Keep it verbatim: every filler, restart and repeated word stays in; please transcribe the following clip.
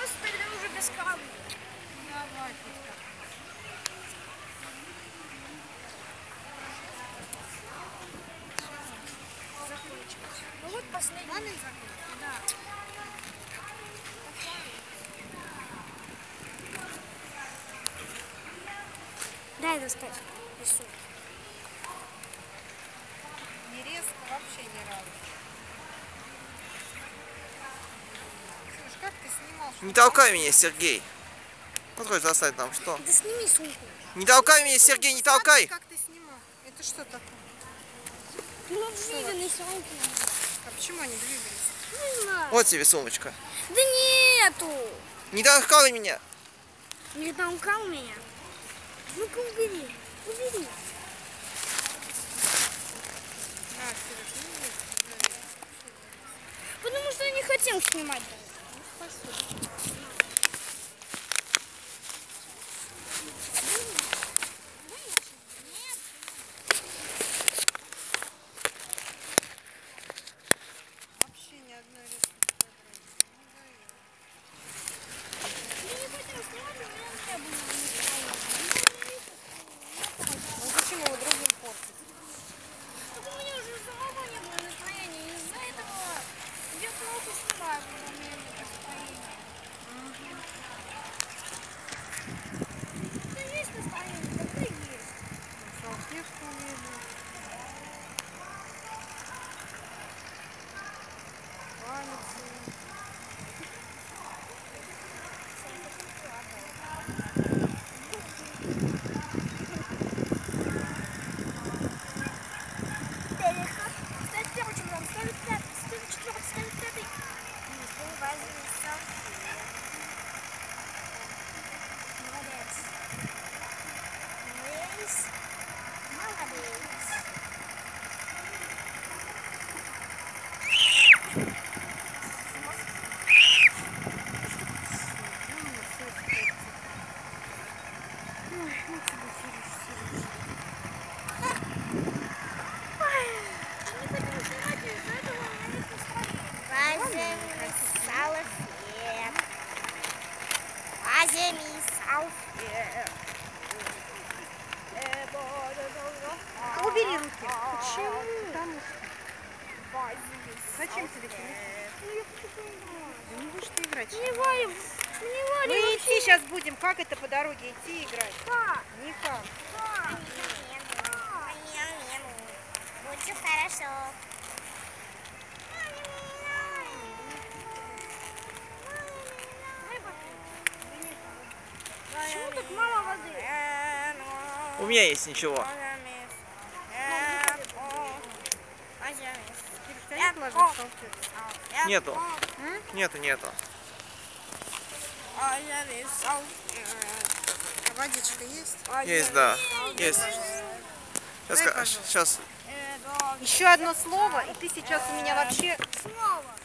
просто тогда уже без камня. Давай, Закончилось. Ну вот последний. Ладно, закончим? Да. Дай достать. Рисуй. Не резко, вообще ни разу. Слушай, как ты снимал? Не толкай меня, Сергей. Вот хочешь достать там что? Да сними сумку. Не толкай меня, Сергей, не толкай! Как ты снимал? Это что такое? Ну, двиганные сумки. А почему они двигались? Не знаю. Вот тебе сумочка. Да нету. Не толкай меня! Не толкал меня. Ну-ка убери. Убери. На, Сереж, не есть. Потому что я не хотел снимать. Ну, спасибо. Вообще ни одной резкой фотографии. Ну, да, Я не хотел снимать, у меня не было настроения. ну зачем его другим портить? Так у меня уже самого не было настроения. Из-за этого я плохо снимаю, когда у меня нет настроения. Да есть настроение, какое есть. Салфетку умею. Палец. Ставь первый чемодан, ставит пятый, ставит четвертый, ставит пятый. Молодец. Молодец. Молодец. Возьми салфет. Убери руки. Почему? Потому что. Зачем тебе телефон? Да не будешь ты играть. Не варим. Не варим. Мы идти сейчас будем. Как это по дороге идти играть? Как? Никак. Как? Будет все хорошо. Почему так мало воды? У меня есть ничего. Кирюш, ты положишь салфетку? Нету. М? Нету, нету. А водичка есть? Есть, да. Есть. Сейчас, Дай, пожалуйста. сейчас. Еще одно слово, и ты сейчас у меня вообще... Снова.